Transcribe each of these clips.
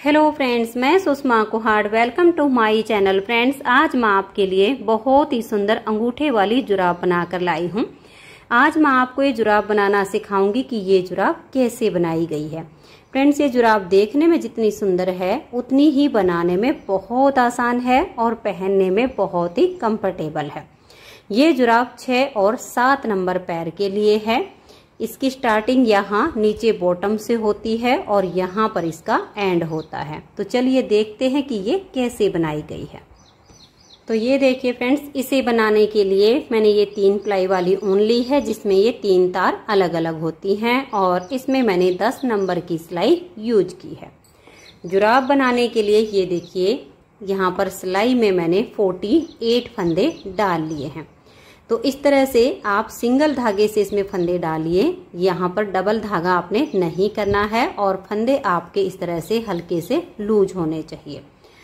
Hello friends, मैं Sushma Kuhad. Welcome to my channel. Friends, आज मैं आपके लिए बहुत ही सुंदर अंगूठे वाली जुराब बनाकर लाई हूँ। आज मैं आपको ये जुराब बनाना सिखाऊंगी कि ये जुराब कैसे बनाई गई है। फ्रेंड्स, ये जुराब देखने में जितनी सुंदर है उतनी ही बनाने में बहुत आसान है और पहनने में बहुत ही कंफर्टेबल है। ये जुराब 6 और 7 नंबर पैर के लिए है। इसकी स्टार्टिंग यहाँ नीचे बॉटम से होती है और यहाँ पर इसका एंड होता है। तो चलिए देखते हैं कि ये कैसे बनाई गई है। तो ये देखिए फ्रेंड्स, इसे बनाने के लिए मैंने ये 3 प्लाई वाली ऊन ली है जिसमें ये 3 तार अलग अलग होती हैं और इसमें मैंने 10 नंबर की सिलाई यूज की है। जुराब बनाने के लिए ये देखिए यहाँ पर सिलाई में मैंने 48 फंदे डाल लिए हैं। तो इस तरह से आप सिंगल धागे से इसमें फंदे डालिए। यहाँ पर डबल धागा आपने नहीं करना है और फंदे आपके इस तरह से हल्के से लूज होने चाहिए।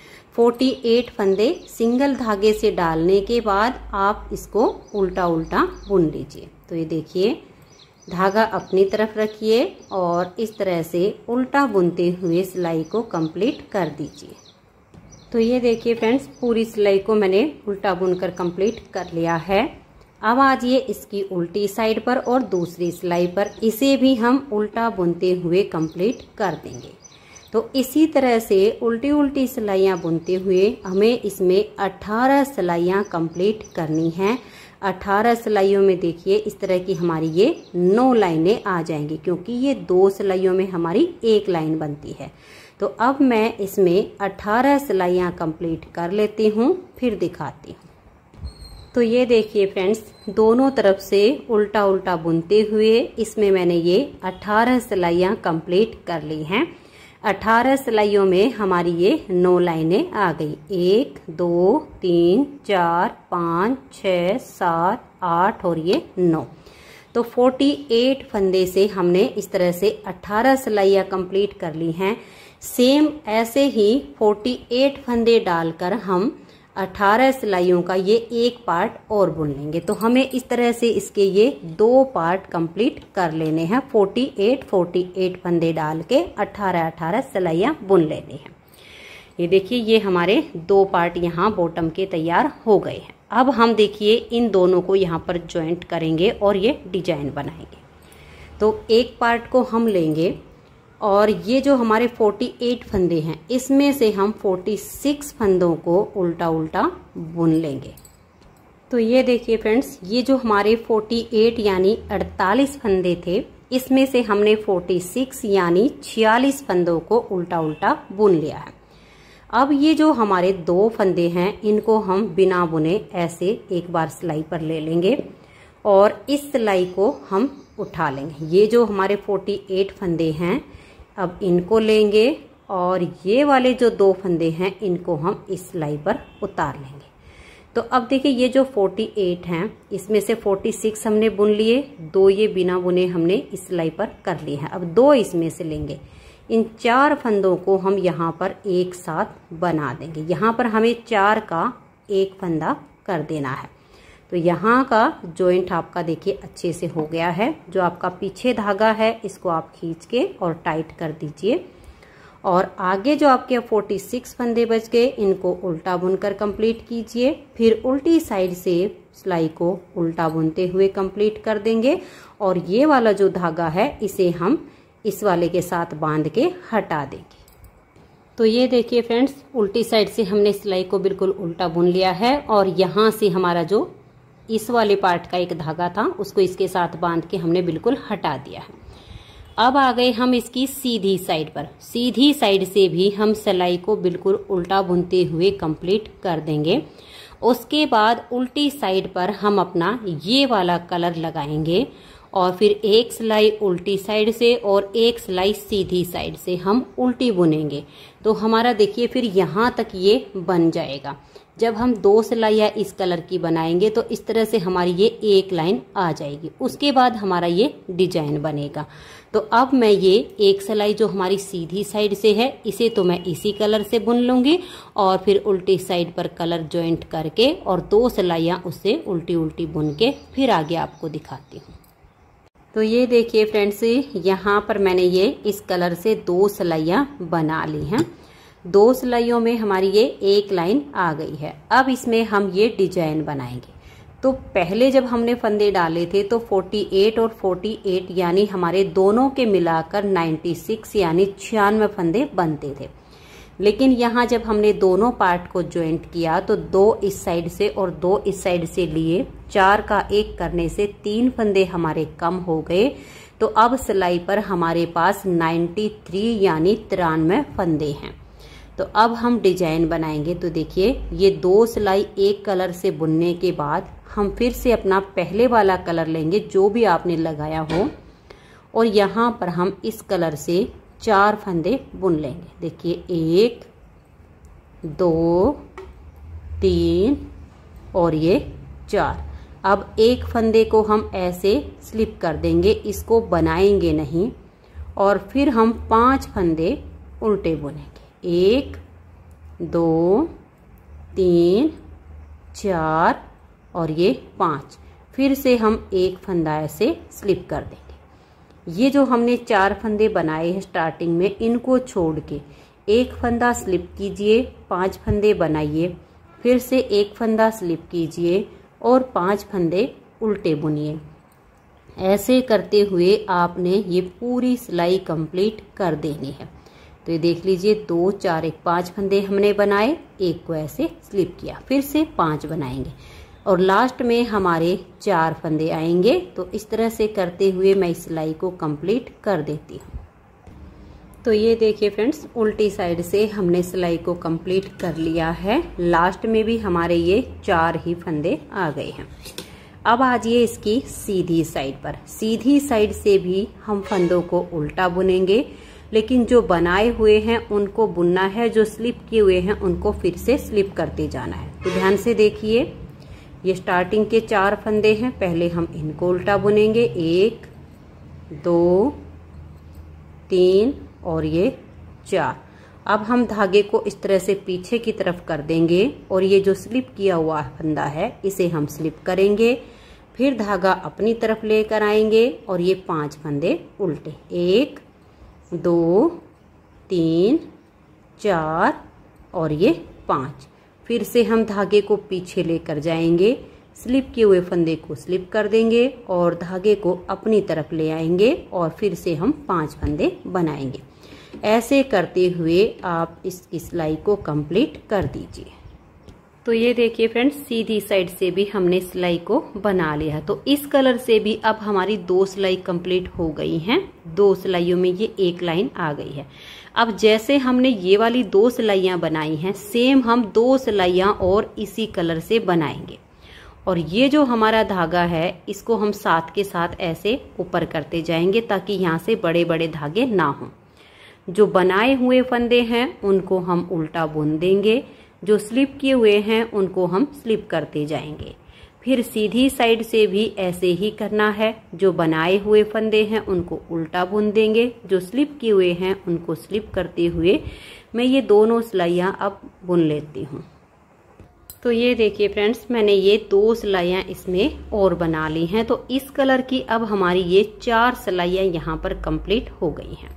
48 फंदे सिंगल धागे से डालने के बाद आप इसको उल्टा उल्टा बुन लीजिए। तो ये देखिए, धागा अपनी तरफ रखिए और इस तरह से उल्टा बुनते हुए सिलाई को कंप्लीट कर दीजिए। तो ये देखिए फ्रेंड्स, पूरी सिलाई को मैंने उल्टा बुनकर कंप्लीट कर लिया है। अब आज ये इसकी उल्टी साइड पर और दूसरी सिलाई पर इसे भी हम उल्टा बुनते हुए कंप्लीट कर देंगे। तो इसी तरह से उल्टी उल्टी सिलाइयाँ बुनते हुए हमें इसमें 18 सिलाइयाँ कंप्लीट करनी हैं। 18 सिलाइयों में देखिए इस तरह की हमारी ये 9 लाइनें आ जाएंगी, क्योंकि ये 2 सिलाइयों में हमारी 1 लाइन बनती है। तो अब मैं इसमें 18 सिलाइयाँ कंप्लीट कर लेती हूँ, फिर दिखाती हूँ। तो ये देखिए फ्रेंड्स, दोनों तरफ से उल्टा उल्टा बुनते हुए इसमें मैंने ये 18 सिलाइयाँ कंप्लीट कर ली हैं। 18 सिलाइयों में हमारी ये 9 लाइनें आ गई। 1 2 3 4 5 6 7 8 और ये 9। तो 48 फंदे से हमने इस तरह से 18 सिलाइयाँ कंप्लीट कर ली हैं। सेम ऐसे ही 48 फंदे डालकर हम 18 सिलाइयों का ये एक पार्ट और बुन लेंगे। तो हमें इस तरह से इसके ये 2 पार्ट कंप्लीट कर लेने हैं। 48 फंदे डाल के 18 सिलाइयाँ बुन लेनी हैं। ये देखिए, ये हमारे 2 पार्ट यहाँ बॉटम के तैयार हो गए हैं। अब हम देखिए इन दोनों को यहाँ पर ज्वाइंट करेंगे और ये डिजाइन बनाएंगे। तो एक पार्ट को हम लेंगे और ये जो हमारे 48 फंदे हैं इसमें से हम 46 फंदों को उल्टा उल्टा बुन लेंगे। तो ये देखिए फ्रेंड्स, ये जो हमारे 48 यानी 48 फंदे थे इसमें से हमने 46 यानी 46 फंदों को उल्टा उल्टा बुन लिया है। अब ये जो हमारे 2 फंदे हैं इनको हम बिना बुने ऐसे एक बार सिलाई पर ले लेंगे और इस सिलाई को हम उठा लेंगे। ये जो हमारे 48 फंदे हैं अब इनको लेंगे और ये वाले जो 2 फंदे हैं इनको हम इस सिलाई पर उतार लेंगे। तो अब देखिए, ये जो 48 हैं इसमें से 46 हमने बुन लिए, 2 ये बिना बुने हमने इस सिलाई पर कर लिए हैं। अब 2 इसमें से लेंगे। इन 4 फंदों को हम यहाँ पर एक साथ बना देंगे। यहाँ पर हमें 4 का एक फंदा कर देना है। तो यहाँ का जॉइंट आपका देखिए अच्छे से हो गया है। जो आपका पीछे धागा है इसको आप खींच के और टाइट कर दीजिए और आगे जो आपके 46 फंदे बच गए इनको उल्टा बुनकर कंप्लीट कीजिए। फिर उल्टी साइड से सिलाई को उल्टा बुनते हुए कंप्लीट कर देंगे और ये वाला जो धागा है इसे हम इस वाले के साथ बांध के हटा देंगे। तो ये देखिए फ्रेंड्स, उल्टी साइड से हमने सिलाई को बिल्कुल उल्टा बुन लिया है और यहाँ से हमारा जो इस वाले पार्ट का एक धागा था उसको इसके साथ बांध के हमने बिल्कुल हटा दिया है। अब आ गए हम इसकी सीधी साइड पर। सीधी साइड से भी हम सिलाई को बिल्कुल उल्टा बुनते हुए कंप्लीट कर देंगे। उसके बाद उल्टी साइड पर हम अपना ये वाला कलर लगाएंगे और फिर एक सिलाई उल्टी साइड से और एक सिलाई सीधी साइड से हम उल्टी बुनेंगे। तो हमारा देखिए फिर यहाँ तक ये बन जाएगा। जब हम 2 सिलाइयाँ इस कलर की बनाएंगे तो इस तरह से हमारी ये एक लाइन आ जाएगी। उसके बाद हमारा ये डिजाइन बनेगा। तो अब मैं ये एक सिलाई जो हमारी सीधी साइड से है इसे तो मैं इसी कलर से बुन लूंगी और फिर उल्टी साइड पर कलर ज्वाइंट करके और 2 सिलाइयाँ उससे उल्टी उल्टी बुन के फिर आगे आपको दिखाती हूँ। तो ये देखिए फ्रेंड्स, यहाँ पर मैंने ये इस कलर से 2 सिलाइयाँ बना ली हैं। 2 सिलाइयों में हमारी ये एक लाइन आ गई है। अब इसमें हम ये डिजाइन बनाएंगे। तो पहले जब हमने फंदे डाले थे तो 48 और 48 यानी हमारे दोनों के मिलाकर 96 यानी 96 फंदे बनते थे। लेकिन यहाँ जब हमने दोनों पार्ट को ज्वाइंट किया तो 2 इस साइड से और 2 इस साइड से लिए, 4 का 1 करने से 3 फंदे हमारे कम हो गए। तो अब सिलाई पर हमारे पास 93 यानी 93 फंदे हैं। तो अब हम डिजाइन बनाएंगे। तो देखिए, ये 2 सिलाई एक कलर से बुनने के बाद हम फिर से अपना पहले वाला कलर लेंगे जो भी आपने लगाया हो, और यहाँ पर हम इस कलर से 4 फंदे बुन लेंगे। देखिए 1 2 3 और ये 4। अब एक फंदे को हम ऐसे स्लिप कर देंगे, इसको बनाएंगे नहीं, और फिर हम 5 फंदे उल्टे बुनेंगे। 1 2 3 4 और ये 5। फिर से हम एक फंदा ऐसे स्लिप कर देंगे। ये जो हमने 4 फंदे बनाए हैं स्टार्टिंग में, इनको छोड़ के एक फंदा स्लिप कीजिए, 5 फंदे बनाइए, फिर से एक फंदा स्लिप कीजिए और 5 फंदे उल्टे बुनिए। ऐसे करते हुए आपने ये पूरी सिलाई कंप्लीट कर देनी है। तो ये देख लीजिए, 2 4 1 5 फंदे हमने बनाए, एक को ऐसे स्लिप किया, फिर से 5 बनाएंगे और लास्ट में हमारे 4 फंदे आएंगे। तो इस तरह से करते हुए मैं इस सिलाई को कंप्लीट कर देती हूँ। तो ये देखिए फ्रेंड्स, उल्टी साइड से हमने सिलाई को कंप्लीट कर लिया है। लास्ट में भी हमारे ये 4 ही फंदे आ गए हैं। अब आ जाइए इसकी सीधी साइड पर। सीधी साइड से भी हम फंदों को उल्टा बुनेंगे, लेकिन जो बनाए हुए हैं उनको बुनना है, जो स्लिप किए हुए हैं उनको फिर से स्लिप करते जाना है। तो ध्यान से देखिए, ये स्टार्टिंग के 4 फंदे हैं, पहले हम इनको उल्टा बुनेंगे। 1 2 3 और ये 4। अब हम धागे को इस तरह से पीछे की तरफ कर देंगे और ये जो स्लिप किया हुआ फंदा है इसे हम स्लिप करेंगे, फिर धागा अपनी तरफ लेकर आएंगे और ये 5 फंदे उल्टे। 1 2 3 4 और ये 5। फिर से हम धागे को पीछे लेकर जाएंगे, स्लिप किए हुए फंदे को स्लिप कर देंगे और धागे को अपनी तरफ ले आएंगे और फिर से हम 5 फंदे बनाएंगे। ऐसे करते हुए आप इस सिलाई को कंप्लीट कर दीजिए। तो ये देखिए फ्रेंड्स, सीधी साइड से भी हमने सिलाई को बना लिया है। तो इस कलर से भी अब हमारी 2 सिलाई कंप्लीट हो गई हैं। 2 सिलाइयों में ये एक लाइन आ गई है। अब जैसे हमने ये वाली 2 सिलाइयाँ बनाई हैं, सेम हम 2 सिलाइयाँ और इसी कलर से बनाएंगे। और ये जो हमारा धागा है इसको हम साथ के साथ ऐसे ऊपर करते जाएंगे ताकि यहाँ से बड़े बड़े धागे ना हों। जो बनाए हुए फंदे हैं उनको हम उल्टा बुन देंगे, जो स्लिप किए हुए हैं उनको हम स्लिप करते जाएंगे। फिर सीधी साइड से भी ऐसे ही करना है, जो बनाए हुए फंदे हैं उनको उल्टा बुन देंगे, जो स्लिप किए हुए हैं उनको स्लिप करते हुए मैं ये दोनों सिलाइयाँ अब बुन लेती हूँ। तो ये देखिए फ्रेंड्स, मैंने ये 2 सिलाइयाँ इसमें और बना ली हैं। तो इस कलर की अब हमारी ये 4 सिलाइयाँ यहाँ पर कंप्लीट हो गई हैं।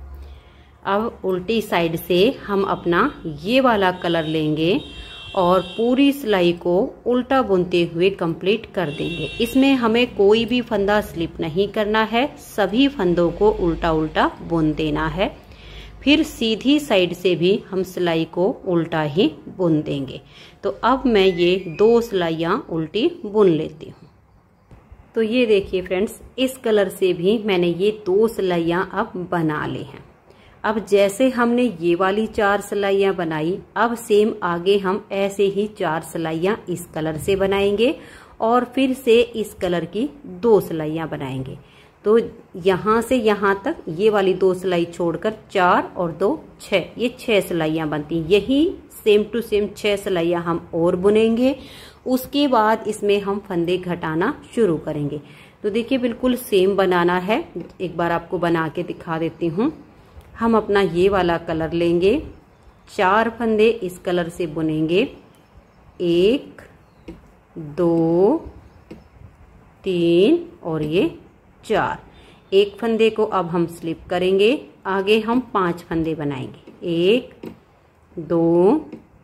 अब उल्टी साइड से हम अपना ये वाला कलर लेंगे और पूरी सिलाई को उल्टा बुनते हुए कंप्लीट कर देंगे। इसमें हमें कोई भी फंदा स्लिप नहीं करना है, सभी फंदों को उल्टा उल्टा बुन देना है। फिर सीधी साइड से भी हम सिलाई को उल्टा ही बुन देंगे। तो अब मैं ये 2 सिलाइयाँ उल्टी बुन लेती हूँ। तो ये देखिए फ्रेंड्स, इस कलर से भी मैंने ये 2 सिलाइयाँ अब बना ली हैं। अब जैसे हमने ये वाली 4 सिलाइयाँ बनाई, अब सेम आगे हम ऐसे ही 4 सिलाइयाँ इस कलर से बनाएंगे और फिर से इस कलर की 2 सिलाइयाँ बनाएंगे। तो यहाँ से यहाँ तक ये वाली 2 सिलाई छोड़कर 4 और 2 6, ये 6 सिलाइयाँ बनती। यही सेम टू सेम 6 सिलाइयाँ हम और बुनेंगे। उसके बाद इसमें हम फंदे घटाना शुरू करेंगे। तो देखिए बिल्कुल सेम बनाना है। एक बार आपको बना के दिखा देती हूँ। हम अपना ये वाला कलर लेंगे, 4 फंदे इस कलर से बुनेंगे, 1 2 3 और ये 4। एक फंदे को अब हम स्लिप करेंगे। आगे हम 5 फंदे बनाएंगे, 1 2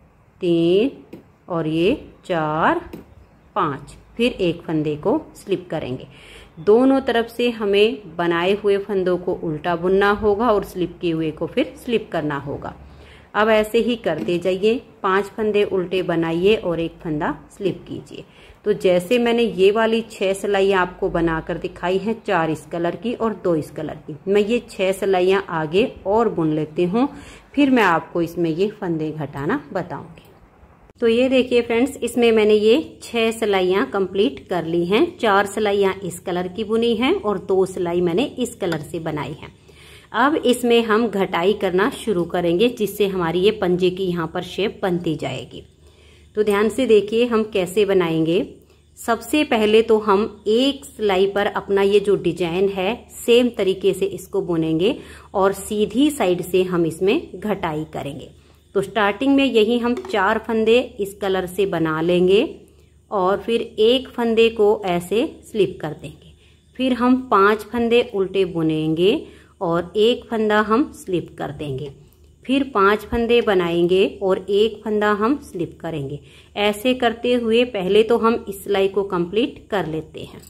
3 और ये 4 5। फिर एक फंदे को स्लिप करेंगे। दोनों तरफ से हमें बनाए हुए फंदों को उल्टा बुनना होगा और स्लिप किए हुए को फिर स्लिप करना होगा। अब ऐसे ही करते जाइए, 5 फंदे उल्टे बनाइए और एक फंदा स्लिप कीजिए। तो जैसे मैंने ये वाली 6 सिलाइयाँ आपको बनाकर दिखाई हैं, 4 इस कलर की और 2 इस कलर की, मैं ये 6 सिलाइयाँ आगे और बुन लेती हूँ, फिर मैं आपको इसमें ये फंदे घटाना बताऊंगी। तो ये देखिए फ्रेंड्स, इसमें मैंने ये 6 सिलाइयाँ कंप्लीट कर ली हैं। 4 सिलाइयाँ इस कलर की बुनी हैं और 2 सिलाई मैंने इस कलर से बनाई है। अब इसमें हम घटाई करना शुरू करेंगे, जिससे हमारी ये पंजे की यहाँ पर शेप बनती जाएगी। तो ध्यान से देखिए हम कैसे बनाएंगे। सबसे पहले तो हम एक सिलाई पर अपना ये जो डिजाइन है सेम तरीके से इसको बुनेंगे और सीधी साइड से हम इसमें घटाई करेंगे। तो स्टार्टिंग में यही हम 4 फंदे इस कलर से बना लेंगे और फिर एक फंदे को ऐसे स्लिप कर देंगे। फिर हम 5 फंदे उल्टे बुनेंगे और एक फंदा हम स्लिप कर देंगे। फिर 5 फंदे बनाएंगे और एक फंदा हम स्लिप करेंगे। ऐसे करते हुए पहले तो हम इस सिलाई को कंप्लीट कर लेते हैं।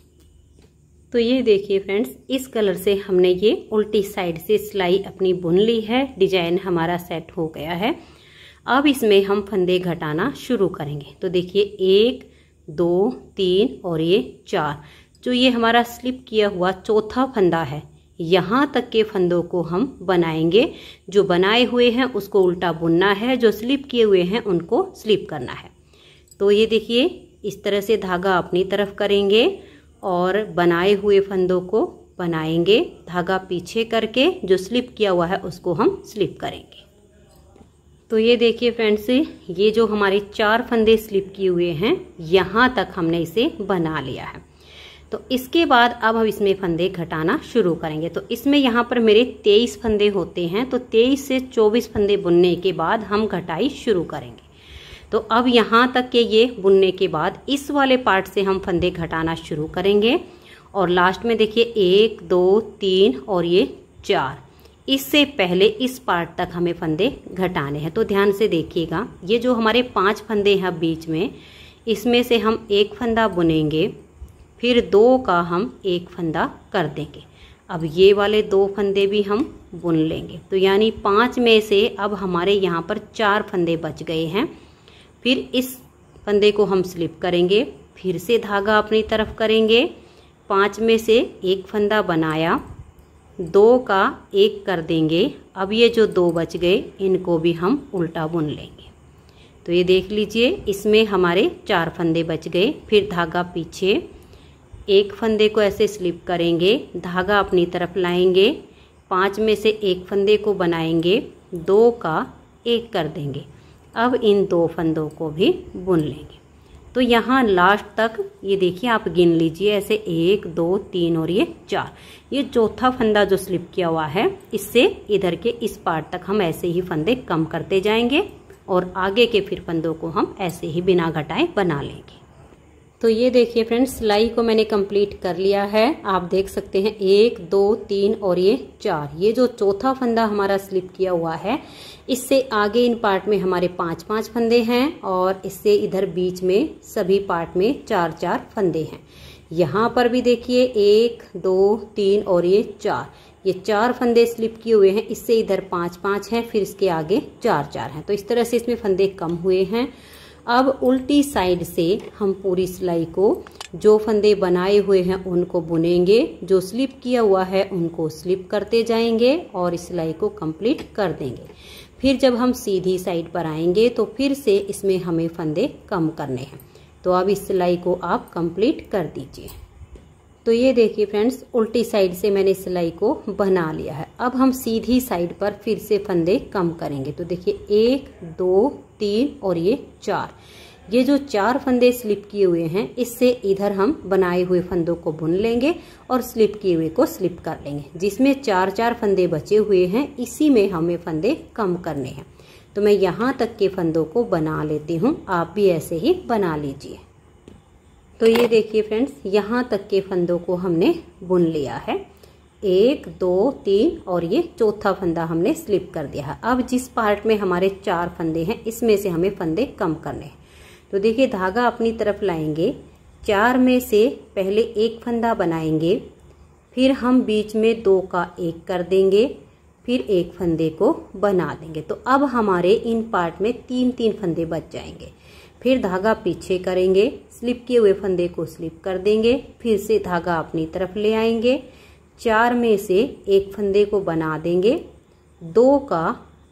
तो ये देखिए फ्रेंड्स, इस कलर से हमने ये उल्टी साइड से सिलाई अपनी बुन ली है। डिजाइन हमारा सेट हो गया है। अब इसमें हम फंदे घटाना शुरू करेंगे। तो देखिए 1 2 3 और ये 4, जो ये हमारा स्लिप किया हुआ चौथा फंदा है, यहाँ तक के फंदों को हम बनाएंगे। जो बनाए हुए हैं उसको उल्टा बुनना है, जो स्लिप किए हुए हैं उनको स्लिप करना है। तो ये देखिए इस तरह से धागा अपनी तरफ करेंगे और बनाए हुए फंदों को बनाएंगे। धागा पीछे करके जो स्लिप किया हुआ है उसको हम स्लिप करेंगे। तो ये देखिए फ्रेंड्स, ये जो हमारे 4 फंदे स्लिप किए हुए हैं, यहाँ तक हमने इसे बना लिया है। तो इसके बाद अब हम इसमें फंदे घटाना शुरू करेंगे। तो इसमें यहाँ पर मेरे 23 फंदे होते हैं। तो 23 से 24 फंदे बुनने के बाद हम घटाई शुरू करेंगे। तो अब यहाँ तक के ये बुनने के बाद इस वाले पार्ट से हम फंदे घटाना शुरू करेंगे और लास्ट में देखिए 1 2 3 और ये 4। इससे पहले इस पार्ट तक हमें फंदे घटाने हैं। तो ध्यान से देखिएगा, ये जो हमारे 5 फंदे हैं बीच में, इसमें से हम एक फंदा बुनेंगे, फिर 2 का हम एक फंदा कर देंगे। अब ये वाले 2 फंदे भी हम बुन लेंगे। तो यानी 5 में से अब हमारे यहाँ पर 4 फंदे बच गए हैं। फिर इस फंदे को हम स्लिप करेंगे, फिर से धागा अपनी तरफ करेंगे, 5 में से एक फंदा बनाया, 2 का एक कर देंगे। अब ये जो 2 बच गए इनको भी हम उल्टा बुन लेंगे। तो ये देख लीजिए, इसमें हमारे 4 फंदे बच गए। फिर धागा पीछे, एक फंदे को ऐसे स्लिप करेंगे, धागा अपनी तरफ लाएंगे, 5 में से एक फंदे को बनाएंगे, 2 का एक कर देंगे। अब इन 2 फंदों को भी बुन लेंगे। तो यहाँ लास्ट तक ये देखिए आप गिन लीजिए, ऐसे 1 2 3 और ये 4। ये चौथा फंदा जो स्लिप किया हुआ है, इससे इधर के इस पार्ट तक हम ऐसे ही फंदे कम करते जाएंगे और आगे के फिर फंदों को हम ऐसे ही बिना घटाए बना लेंगे। तो ये देखिए फ्रेंड्स, सिलाई को मैंने कंप्लीट कर लिया है। आप देख सकते हैं 1 2 3 और ये 4। ये जो चौथा फंदा हमारा स्लिप किया हुआ है, इससे आगे इन पार्ट में हमारे 5-5 फंदे हैं और इससे इधर बीच में सभी पार्ट में 4-4 फंदे हैं। यहाँ पर भी देखिए 1 2 3 और ये 4। ये 4 फंदे स्लिप किए हुए हैं, इससे इधर 5-5 हैं, फिर इसके आगे 4-4 हैं। तो इस तरह से इसमें फंदे कम हुए हैं। अब उल्टी साइड से हम पूरी सिलाई को, जो फंदे बनाए हुए हैं उनको बुनेंगे, जो स्लिप किया हुआ है उनको स्लिप करते जाएंगे और इस सिलाई को कंप्लीट कर देंगे। फिर जब हम सीधी साइड पर आएंगे तो फिर से इसमें हमें फंदे कम करने हैं। तो अब इस सिलाई को आप कंप्लीट कर दीजिए। तो ये देखिए फ्रेंड्स, उल्टी साइड से मैंने सिलाई को बना लिया है। अब हम सीधी साइड पर फिर से फंदे कम करेंगे। तो देखिए 1 2 3 और ये 4। ये जो 4 फंदे स्लिप किए हुए हैं, इससे इधर हम बनाए हुए फंदों को बुन लेंगे और स्लिप किए हुए को स्लिप कर लेंगे। जिसमें 4-4 फंदे बचे हुए हैं, इसी में हमें फंदे कम करने हैं। तो मैं यहाँ तक के फंदों को बना लेती हूँ, आप भी ऐसे ही बना लीजिए। तो ये देखिए फ्रेंड्स, यहाँ तक के फंदों को हमने बुन लिया है। 1 2 3 और ये चौथा फंदा हमने स्लिप कर दिया है। अब जिस पार्ट में हमारे 4 फंदे हैं इसमें से हमें फंदे कम करने हैं। तो देखिए धागा अपनी तरफ लाएंगे, 4 में से पहले एक फंदा बनाएंगे, फिर हम बीच में 2 का 1 कर देंगे, फिर एक फंदे को बना देंगे। तो अब हमारे इन पार्ट में 3 फंदे बच जाएंगे। फिर धागा पीछे करेंगे, स्लिप किए हुए फंदे को स्लिप कर देंगे, फिर से धागा अपनी तरफ ले आएंगे, 4 में से एक फंदे को बना देंगे, 2 का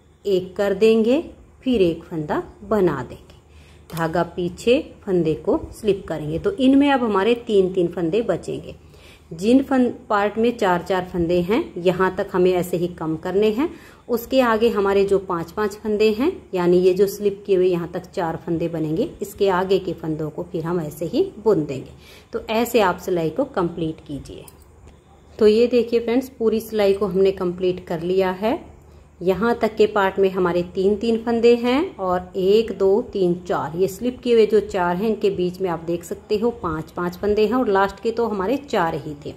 1 कर देंगे, फिर एक फंदा बना देंगे, धागा पीछे फंदे को स्लिप करेंगे। तो इनमें अब हमारे 3 फंदे बचेंगे। जिन पार्ट में 4 फंदे हैं यहाँ तक हमें ऐसे ही कम करने हैं। उसके आगे हमारे जो 5 फंदे हैं, यानी ये जो स्लिप किए हुए यहाँ तक 4 फंदे बनेंगे, इसके आगे के फंदों को फिर हम ऐसे ही बुन देंगे। तो ऐसे आप सिलाई को कंप्लीट कीजिए। तो ये देखिए फ्रेंड्स, पूरी सिलाई को हमने कंप्लीट कर लिया है। यहाँ तक के पार्ट में हमारे 3 फंदे हैं और 1 2 3 4 ये स्लिप किए हुए जो 4 हैं इनके बीच में आप देख सकते हो 5 फंदे हैं और लास्ट के तो हमारे 4 ही थे।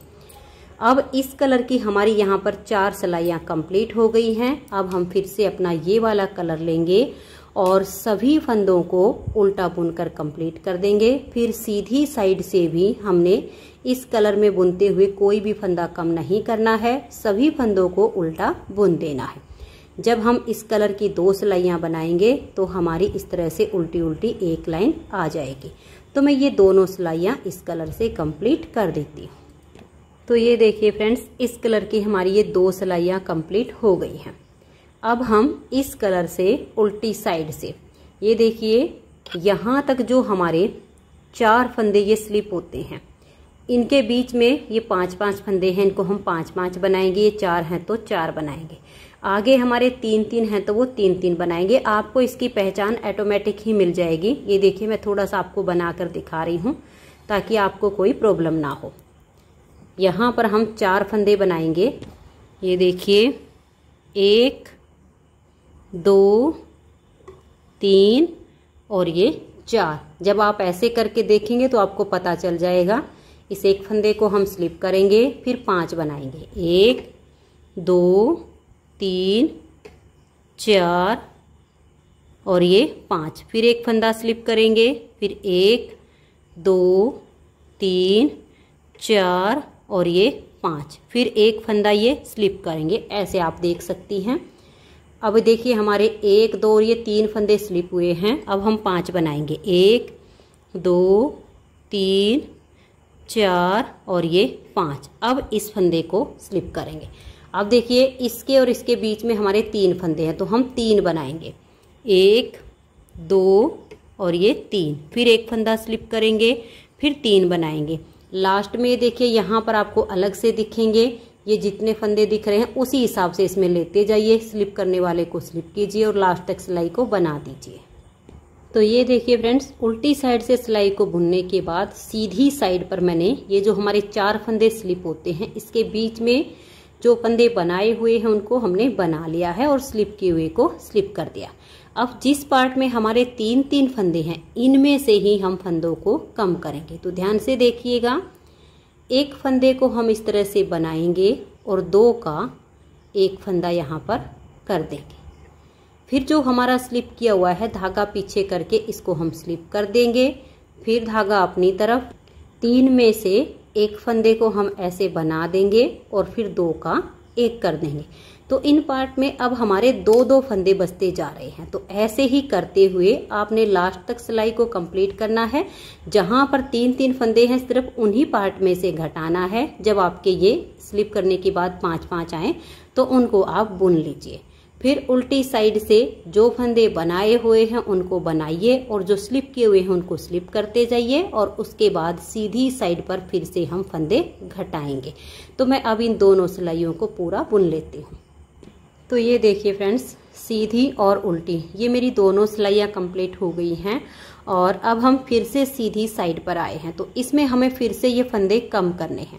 अब इस कलर की हमारी यहाँ पर 4 सिलाइयाँ कंप्लीट हो गई हैं। अब हम फिर से अपना ये वाला कलर लेंगे और सभी फंदों को उल्टा बुनकर कंप्लीट कर देंगे। फिर सीधी साइड से भी हमने इस कलर में बुनते हुए कोई भी फंदा कम नहीं करना है, सभी फंदों को उल्टा बुन देना है। जब हम इस कलर की 2 सिलाइयाँ बनाएंगे तो हमारी इस तरह से उल्टी उल्टी एक लाइन आ जाएगी। तो मैं ये दोनों सिलाइयाँ इस कलर से कंप्लीट कर देती हूँ। तो ये देखिए फ्रेंड्स, इस कलर की हमारी ये 2 सिलाइयाँ कंप्लीट हो गई हैं। अब हम इस कलर से उल्टी साइड से ये देखिए यहाँ तक जो हमारे 4 फंदे ये स्लिप होते हैं, इनके बीच में ये 5 फंदे हैं, इनको हम 5 बनाएंगे। ये 4 हैं तो 4 बनाएंगे। आगे हमारे 3 हैं तो वो 3 बनाएंगे। आपको इसकी पहचान ऑटोमेटिक ही मिल जाएगी। ये देखिए मैं थोड़ा सा आपको बनाकर दिखा रही हूँ ताकि आपको कोई प्रॉब्लम ना हो। यहाँ पर हम 4 फंदे बनाएंगे। ये देखिए 1 2 3 और ये 4। जब आप ऐसे करके देखेंगे तो आपको पता चल जाएगा। इस एक फंदे को हम स्लिप करेंगे, फिर 5 बनाएंगे, 1 2 3 4 और ये 5। फिर एक फंदा स्लिप करेंगे, फिर 1 2 3 4 और ये 5। फिर एक फंदा ये स्लिप करेंगे। ऐसे आप देख सकती हैं। अब देखिए हमारे 1 2 और ये 3 फंदे स्लिप हुए हैं। अब हम 5 बनाएंगे, 1 2 3 4 और ये 5। अब इस फंदे को स्लिप करेंगे। अब देखिए इसके और इसके बीच में हमारे 3 फंदे हैं तो हम 3 बनाएंगे, 1 2 और ये 3। फिर एक फंदा स्लिप करेंगे, फिर 3 बनाएंगे। लास्ट में देखिए यहाँ पर आपको अलग से दिखेंगे। ये जितने फंदे दिख रहे हैं उसी हिसाब से इसमें लेते जाइए। स्लिप करने वाले को स्लिप कीजिए और लास्ट तक सिलाई को बना दीजिए। तो ये देखिए फ्रेंड्स, उल्टी साइड से सिलाई को बुनने के बाद सीधी साइड पर मैंने ये जो हमारे 4 फंदे स्लिप होते हैं इसके बीच में जो फंदे बनाए हुए हैं उनको हमने बना लिया है और स्लिप किए हुए को स्लिप कर दिया। अब जिस पार्ट में हमारे 3 फंदे हैं इनमें से ही हम फंदों को कम करेंगे। तो ध्यान से देखिएगा, एक फंदे को हम इस तरह से बनाएंगे और 2 का एक फंदा यहाँ पर कर देंगे। फिर जो हमारा स्लिप किया हुआ है धागा पीछे करके इसको हम स्लिप कर देंगे। फिर धागा अपनी तरफ, 3 में से एक फंदे को हम ऐसे बना देंगे और फिर 2 का 1 कर देंगे। तो इन पार्ट में अब हमारे 2 फंदे बचते जा रहे हैं। तो ऐसे ही करते हुए आपने लास्ट तक सिलाई को कंप्लीट करना है। जहां पर 3 फंदे हैं सिर्फ उन्हीं पार्ट में से घटाना है। जब आपके ये स्लिप करने के बाद 5 आए तो उनको आप बुन लीजिए। फिर उल्टी साइड से जो फंदे बनाए हुए हैं उनको बनाइए और जो स्लिप किए हुए हैं उनको स्लिप करते जाइए और उसके बाद सीधी साइड पर फिर से हम फंदे घटाएंगे। तो मैं अब इन दोनों सिलाइयों को पूरा बुन लेती हूँ। तो ये देखिए फ्रेंड्स, सीधी और उल्टी ये मेरी दोनों सिलाइयाँ कंप्लीट हो गई हैं और अब हम फिर से सीधी साइड पर आए हैं। तो इसमें हमें फिर से ये फंदे कम करने हैं।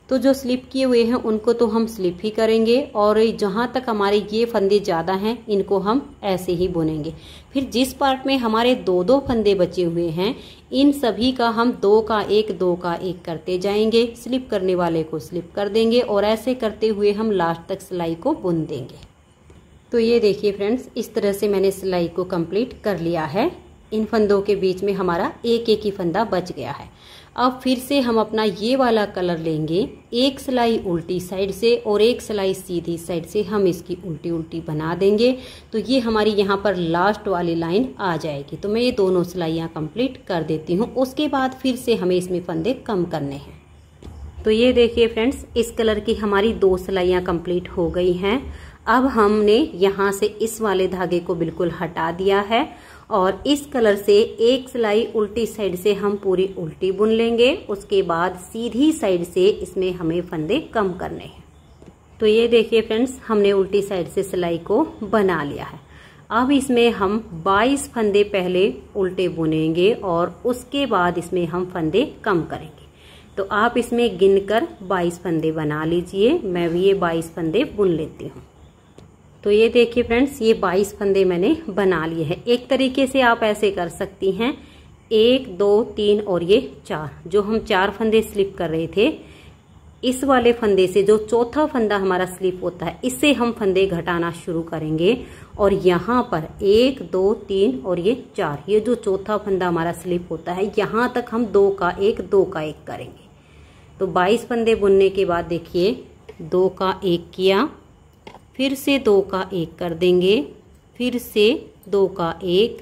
तो जो स्लिप किए हुए हैं उनको तो हम स्लिप ही करेंगे और जहां तक हमारे ये फंदे ज़्यादा हैं इनको हम ऐसे ही बुनेंगे। फिर जिस पार्ट में हमारे दो दो फंदे बचे हुए हैं इन सभी का हम 2 का 1 2 का 1 करते जाएंगे। स्लिप करने वाले को स्लिप कर देंगे और ऐसे करते हुए हम लास्ट तक सिलाई को बुन देंगे। तो ये देखिए फ्रेंड्स, इस तरह से मैंने सिलाई को कंप्लीट कर लिया है। इन फंदों के बीच में हमारा एक एक ही फंदा बच गया है। अब फिर से हम अपना ये वाला कलर लेंगे, एक सिलाई उल्टी साइड से और एक सिलाई सीधी साइड से हम इसकी उल्टी उल्टी बना देंगे। तो ये हमारी यहाँ पर लास्ट वाली लाइन आ जाएगी। तो मैं ये दोनों सिलाइयाँ कंप्लीट कर देती हूँ। उसके बाद फिर से हमें इसमें फंदे कम करने हैं। तो ये देखिए फ्रेंड्स, इस कलर की हमारी 2 सिलाइयाँ कंप्लीट हो गई हैं। अब हमने यहाँ से इस वाले धागे को बिल्कुल हटा दिया है और इस कलर से एक सिलाई उल्टी साइड से हम पूरी उल्टी बुन लेंगे। उसके बाद सीधी साइड से इसमें हमें फंदे कम करने हैं। तो ये देखिए फ्रेंड्स, हमने उल्टी साइड से सिलाई को बना लिया है। अब इसमें हम 22 फंदे पहले उल्टे बुनेंगे और उसके बाद इसमें हम फंदे कम करेंगे। तो आप इसमें गिनकर 22 फंदे बना लीजिए। मैं भी ये 22 फंदे बुन लेती हूँ। तो ये देखिए फ्रेंड्स, ये 22 फंदे मैंने बना लिए हैं। एक तरीके से आप ऐसे कर सकती हैं, 1 2 3 और ये 4, जो हम 4 फंदे स्लिप कर रहे थे, इस वाले फंदे से जो चौथा फंदा हमारा स्लिप होता है इससे हम फंदे घटाना शुरू करेंगे और यहाँ पर 1 2 3 और ये 4, ये जो चौथा फंदा हमारा स्लिप होता है यहाँ तक हम 2 का 1 2 का 1 करेंगे। तो 22 फंदे बुनने के बाद देखिए 2 का 1 किया, फिर से 2 का 1 कर देंगे, फिर से 2 का 1,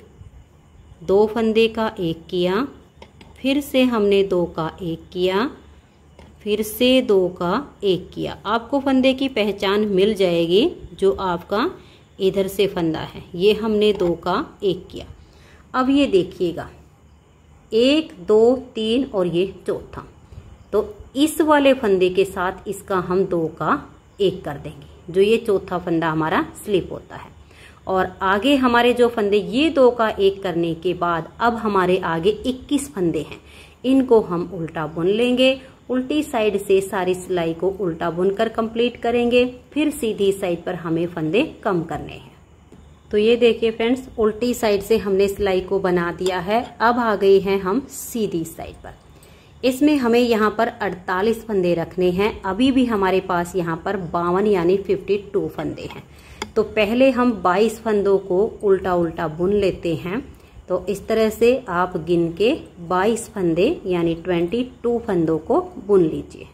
2 फंदे का 1 किया, फिर से हमने 2 का 1 किया, फिर से 2 का 1 किया। आपको फंदे की पहचान मिल जाएगी जो आपका इधर से फंदा है। ये हमने 2 का 1 किया। अब ये देखिएगा 1 2 3 और ये चौथा, तो इस वाले फंदे के साथ इसका हम 2 का 1 कर देंगे, जो ये चौथा फंदा हमारा स्लिप होता है। और आगे हमारे जो फंदे ये 2 का 1 करने के बाद अब हमारे आगे 21 फंदे हैं, इनको हम उल्टा बुन लेंगे। उल्टी साइड से सारी सिलाई को उल्टा बुनकर कंप्लीट करेंगे। फिर सीधी साइड पर हमें फंदे कम करने हैं। तो ये देखिए फ्रेंड्स, उल्टी साइड से हमने सिलाई को बना दिया है। अब आ गई हैं हम सीधी साइड पर। इसमें हमें यहाँ पर 48 फंदे रखने हैं। अभी भी हमारे पास यहाँ पर 52 यानी 52 फंदे हैं। तो पहले हम 22 फंदों को उल्टा उल्टा बुन लेते हैं। तो इस तरह से आप गिन के 22 फंदे यानी 22 फंदों को बुन लीजिए।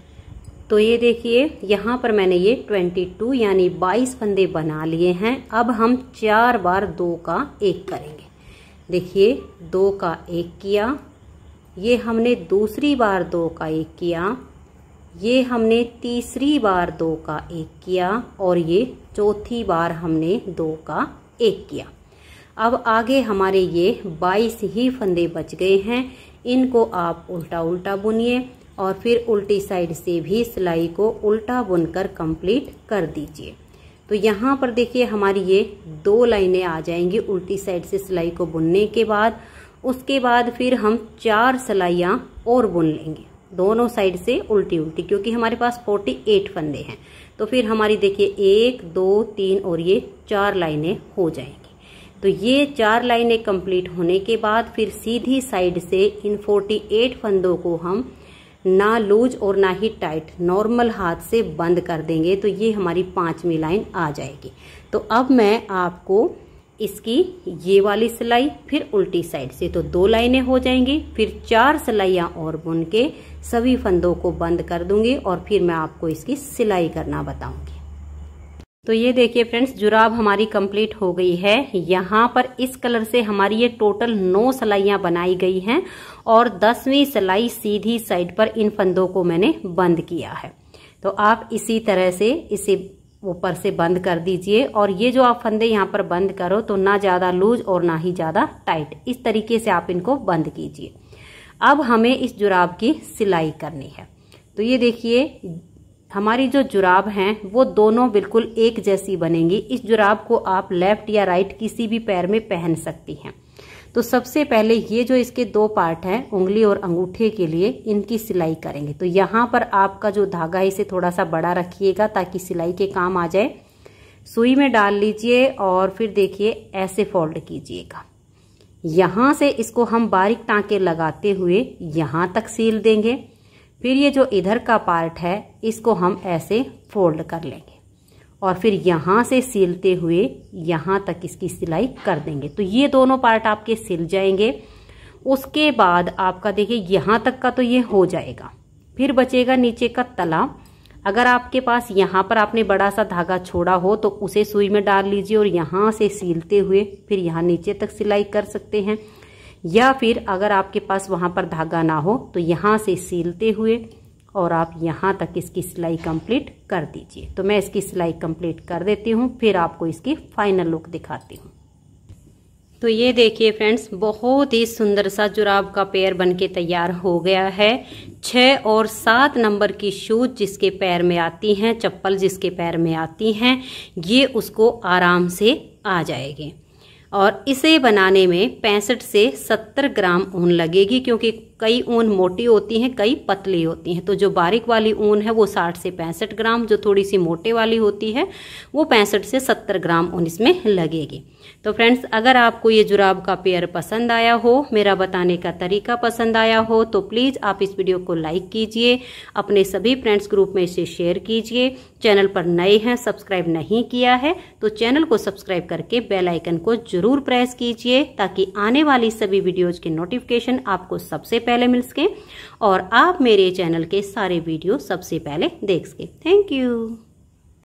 तो ये देखिए यहाँ पर मैंने ये 22 यानी 22 फंदे बना लिए हैं। अब हम 4 बार 2 का 1 करेंगे। देखिए 2 का 1 किया, ये हमने दूसरी बार 2 का 1 किया, ये हमने तीसरी बार 2 का 1 किया और ये चौथी बार हमने 2 का 1 किया। अब आगे हमारे ये 22 ही फंदे बच गए हैं। इनको आप उल्टा उल्टा बुनिए और फिर उल्टी साइड से भी सिलाई को उल्टा बुनकर कंप्लीट कर दीजिए। तो यहाँ पर देखिए हमारी ये 2 लाइनें आ जाएंगी उल्टी साइड से सिलाई को बुनने के बाद। उसके बाद फिर हम 4 सिलाइयाँ और बुन लेंगे दोनों साइड से उल्टी उल्टी, क्योंकि हमारे पास 48 फंदे हैं। तो फिर हमारी देखिए 1 2 3 और ये 4 लाइनें हो जाएंगी। तो ये 4 लाइनें कंप्लीट होने के बाद फिर सीधी साइड से इन 48 फंदों को हम ना लूज और ना ही टाइट नॉर्मल हाथ से बंद कर देंगे। तो ये हमारी 5वीं लाइन आ जाएगी। तो अब मैं आपको इसकी ये वाली सिलाई फिर उल्टी साइड से, तो 2 लाइनें हो जाएंगी। फिर 4 सिलाइयाँ और बुन के सभी फंदों को बंद कर दूंगी और फिर मैं आपको इसकी सिलाई करना बताऊंगी। तो ये देखिए फ्रेंड्स, जुराब हमारी कंप्लीट हो गई है। यहाँ पर इस कलर से हमारी ये टोटल 9 सिलाइयाँ बनाई गई हैं और 10वीं सिलाई सीधी साइड पर इन फंदों को मैंने बंद किया है। तो आप इसी तरह से इसे ऊपर से बंद कर दीजिए। और ये जो आप फंदे यहाँ पर बंद करो तो ना ज्यादा लूज और ना ही ज्यादा टाइट, इस तरीके से आप इनको बंद कीजिए। अब हमें इस जुराब की सिलाई करनी है। तो ये देखिए हमारी जो जुराब हैं वो दोनों बिल्कुल एक जैसी बनेंगी। इस जुराब को आप लेफ्ट या राइट किसी भी पैर में पहन सकती हैं। तो सबसे पहले ये जो इसके दो पार्ट हैं, उंगली और अंगूठे के लिए, इनकी सिलाई करेंगे। तो यहाँ पर आपका जो धागा है इसे थोड़ा सा बड़ा रखिएगा ताकि सिलाई के काम आ जाए। सुई में डाल लीजिए और फिर देखिए ऐसे फोल्ड कीजिएगा। यहाँ से इसको हम बारीक टांके लगाते हुए यहाँ तक सील देंगे। फिर ये जो इधर का पार्ट है इसको हम ऐसे फोल्ड कर लेंगे और फिर यहाँ से सीलते हुए यहाँ तक इसकी सिलाई कर देंगे। तो ये दोनों पार्ट आपके सिल जाएंगे। उसके बाद आपका देखिए यहाँ तक का तो ये हो जाएगा। फिर बचेगा नीचे का तला। अगर आपके पास यहाँ पर आपने बड़ा सा धागा छोड़ा हो तो उसे सुई में डाल लीजिए और यहाँ से सीलते हुए फिर यहाँ नीचे तक सिलाई कर सकते हैं। या फिर अगर आपके पास वहाँ पर धागा ना हो तो यहाँ से सीलते हुए और आप यहाँ तक इसकी सिलाई कंप्लीट कर दीजिए। तो मैं इसकी सिलाई कंप्लीट कर देती हूँ, फिर आपको इसकी फाइनल लुक दिखाती हूँ। तो ये देखिए फ्रेंड्स, बहुत ही सुंदर सा जुराब का पेयर बनके तैयार हो गया है। 6 और 7 नंबर की शूज जिसके पैर में आती हैं, चप्पल जिसके पैर में आती हैं, ये उसको आराम से आ जाएगी। और इसे बनाने में 65 से 70 ग्राम ऊन लगेगी, क्योंकि कई ऊन मोटी होती हैं, कई पतली होती हैं। तो जो बारीक वाली ऊन है वो 60 से 65 ग्राम, जो थोड़ी सी मोटे वाली होती है वो 65 से 70 ग्राम ऊन इसमें लगेगी। तो फ्रेंड्स, अगर आपको ये जुराब का पेयर पसंद आया हो, मेरा बताने का तरीका पसंद आया हो, तो प्लीज़ आप इस वीडियो को लाइक कीजिए, अपने सभी फ्रेंड्स ग्रुप में इसे शेयर कीजिए। चैनल पर नए हैं, सब्सक्राइब नहीं किया है तो चैनल को सब्सक्राइब करके बेल आइकन को जरूर प्रेस कीजिए, ताकि आने वाली सभी वीडियोज के नोटिफिकेशन आपको सबसे पहले मिल सके और आप मेरे चैनल के सारे वीडियो सबसे पहले देख सके। Thank you.